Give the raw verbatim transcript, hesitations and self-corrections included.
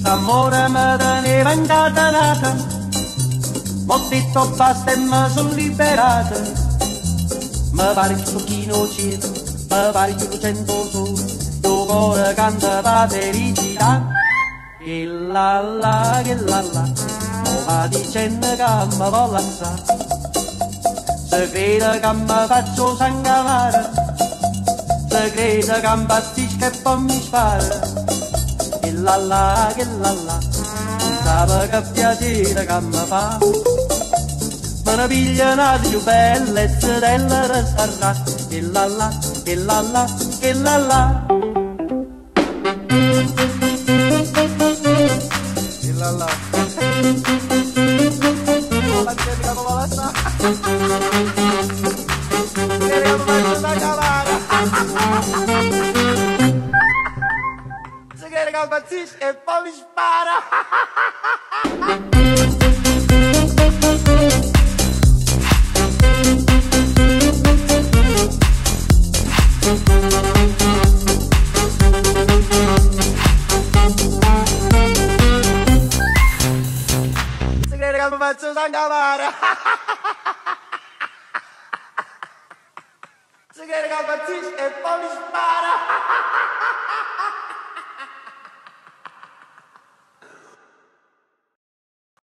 L'amore mi teneva incatenata, m'ho detto basta e mi sono liberata. Mi pare che un pochino cielo, mi pare che lo sento solo, tuo cuore canta la felicità. Che la la, che la la, mi va dicendo che mi collassa, se crede che mi faccio sangamare, se crede che mi battisco e poi mi spara. Che la la, che la la, non sape che piacere che mi fa. Me ne piglia una più bellezza della resarrà. Che la la, che la la, che la la. Che la la. La gente che non la sa. Che la faccio da cavare. Se che impazzisce e poi mi spara. Se crede che mi faccio sangamare. Se crede che impazzisce e poi mi spara.